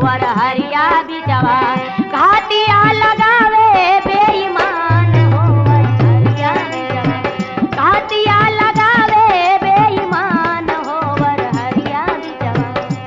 वर हरिया बिचवा घाटिया लगावे बेईमान हो वर हरिया बिचवा घाटिया लगावे बेईमान हो वर हरिया बिचवा।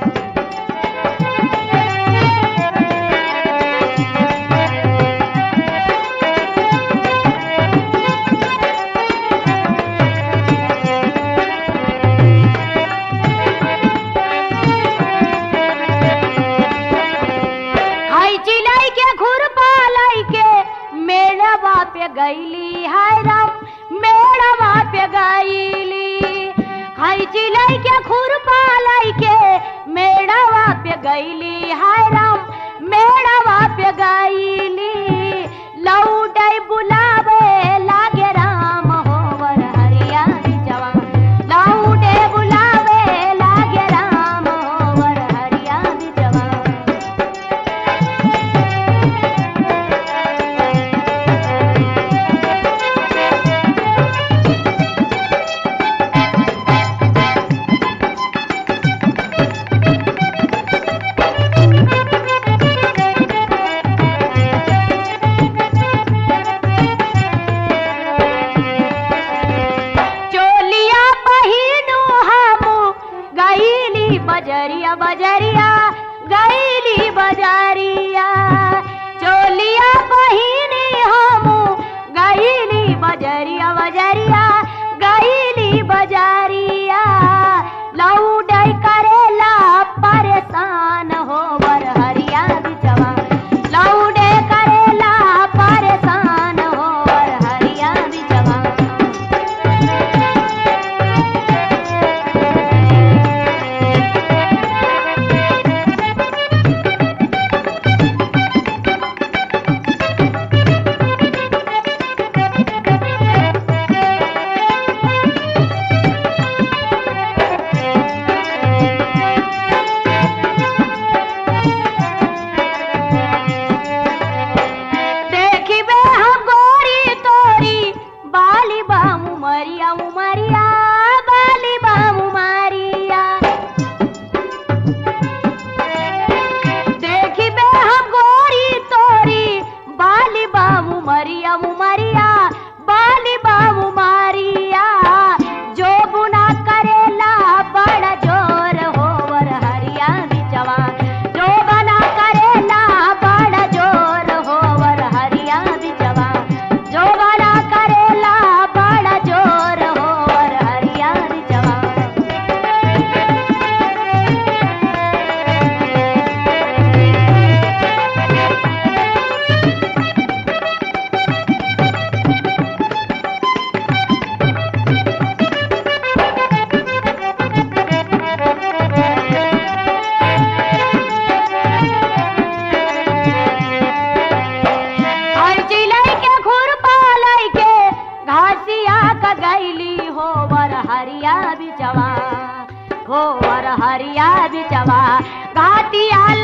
पे गईली हाय राम मेड़वा पे गईली खैची लाई के खुरपा लाई के मेड़वा पे गईली हाय राम मेड़वा पे गईली लौटै बुलावे लागे राम हो वर हरिया बिचवा लौटे बुलावे लागे राम हो वर हरिया बिचवा। बजरिया बजरिया गईली बजरिया चोलिया पहिनी हमू गईली बजरिया बजरिया गईली बजरिया लौटै करेला परेशान हो वर हरिया बिचवा लौटे करेला परेशान हो वर हरिया बिचवा। हो वर हरिया बिचवा घाटिया